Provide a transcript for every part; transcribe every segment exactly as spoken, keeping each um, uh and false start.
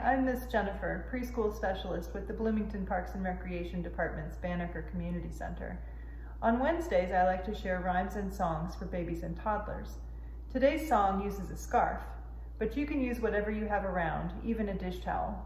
I'm Miss Jennifer, preschool specialist with the Bloomington Parks and Recreation Department's Banneker Community Center. On Wednesdays, I like to share rhymes and songs for babies and toddlers. Today's song uses a scarf, but you can use whatever you have around, even a dish towel.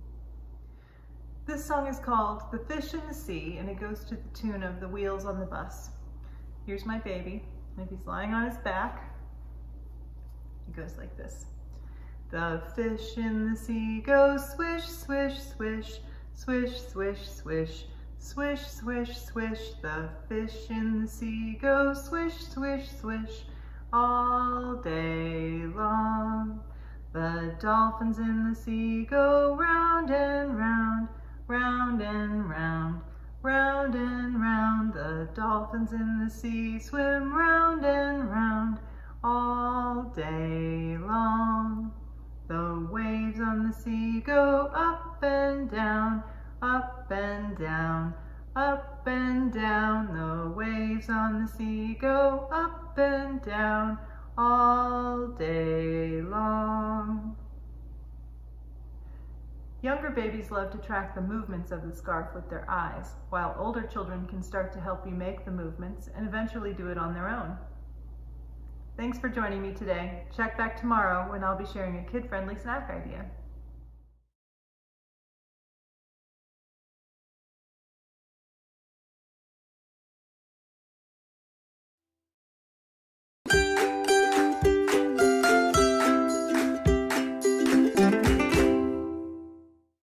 This song is called The Fish in the Sea, and it goes to the tune of The Wheels on the Bus. Here's my baby, and if he's lying on his back, it goes like this. The fish in the sea goes swish, swish, swish, swish, swish, swish, swish, swish, swish. The fish in the sea goes swish, swish, swish, all day long. The dolphins in the sea go round and round, round and round, round and round. The dolphins in the sea swim round and round, all day long. The waves on the sea go up and down, up and down, up and down. The waves on the sea go up and down all day long. Younger babies love to track the movements of the scarf with their eyes, while older children can start to help you make the movements and eventually do it on their own. Thanks for joining me today. Check back tomorrow when I'll be sharing a kid-friendly snack idea.